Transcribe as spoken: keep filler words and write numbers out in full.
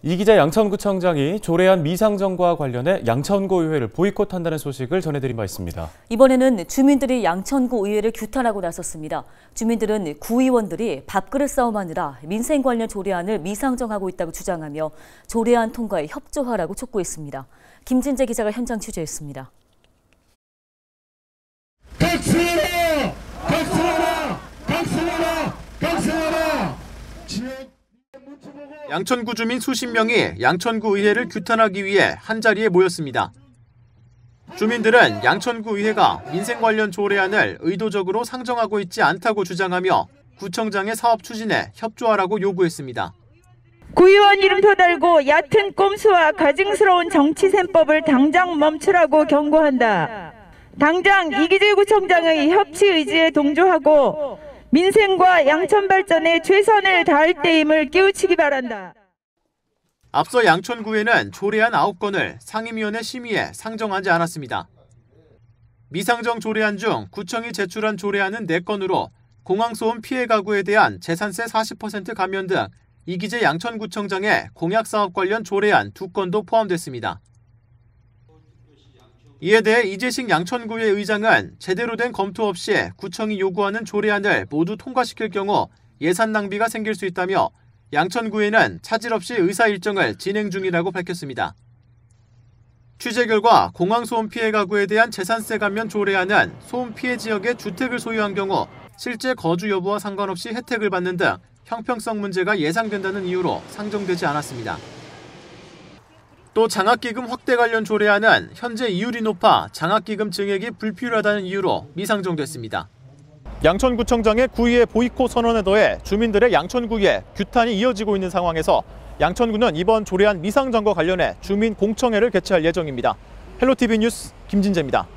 이기재 양천구청장이 조례안 미상정과 관련해 양천구 의회를 보이콧한다는 소식을 전해드린 바 있습니다. 이번에는 주민들이 양천구 의회를 규탄하고 나섰습니다. 주민들은 구의원들이 밥그릇 싸움하느라 민생 관련 조례안을 미상정하고 있다고 주장하며 조례안 통과에 협조하라고 촉구했습니다. 김진재 기자가 현장 취재했습니다. 각성하라! 각성하라! 각성하라! 각성하라! 양천구 주민 수십 명이 양천구 의회를 규탄하기 위해 한자리에 모였습니다. 주민들은 양천구 의회가 민생 관련 조례안을 의도적으로 상정하고 있지 않다고 주장하며 구청장의 사업 추진에 협조하라고 요구했습니다. 구의원 이름표 달고 얕은 꼼수와 가증스러운 정치셈법을 당장 멈추라고 경고한다. 당장 이기재 구청장의 협치 의지에 동조하고 민생과 양천 발전에 최선을 다할 때임을 깨우치기 바란다. 앞서 양천구에는 조례안 아홉 건을 상임위원회 심의에 상정하지 않았습니다. 미상정 조례안 중 구청이 제출한 조례안은 네 건으로 공항소음 피해 가구에 대한 재산세 사십 퍼센트 감면 등 이기재 양천구청장의 공약사업 관련 조례안 두 건도 포함됐습니다. 이에 대해 이재식 양천구의 의장은 제대로 된 검토 없이 구청이 요구하는 조례안을 모두 통과시킬 경우 예산 낭비가 생길 수 있다며 양천구에는 차질 없이 의사 일정을 진행 중이라고 밝혔습니다. 취재 결과 공항소음 피해 가구에 대한 재산세 감면 조례안은 소음 피해 지역에 주택을 소유한 경우 실제 거주 여부와 상관없이 혜택을 받는 등 형평성 문제가 예상된다는 이유로 상정되지 않았습니다. 또 장학기금 확대 관련 조례안은 현재 이율이 높아 장학기금 증액이 불필요하다는 이유로 미상정됐습니다. 양천구청장의 구의회 보이콧 선언에 더해 주민들의 양천구에 규탄이 이어지고 있는 상황에서 양천구는 이번 조례안 미상정과 관련해 주민 공청회를 개최할 예정입니다. 헬로티비 뉴스 김진재입니다.